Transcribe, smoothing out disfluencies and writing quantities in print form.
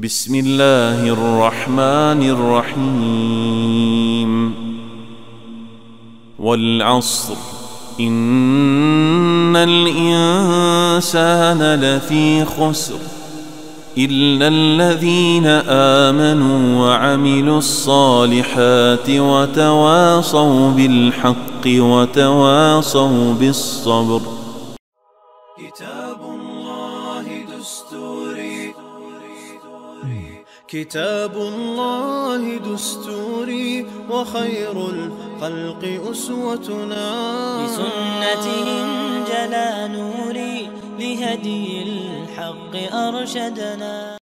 بسم الله الرحمن الرحيم والعصر إن الإنسان لفي خسر إلا الذين آمنوا وعملوا الصالحات وتواصوا بالحق وتواصوا بالصبر. كتاب الله دستوري، كتاب الله دستوري، وخير الخلق أسوتنا، بسنتهم جلا نوري، لهدي الحق أرشدنا.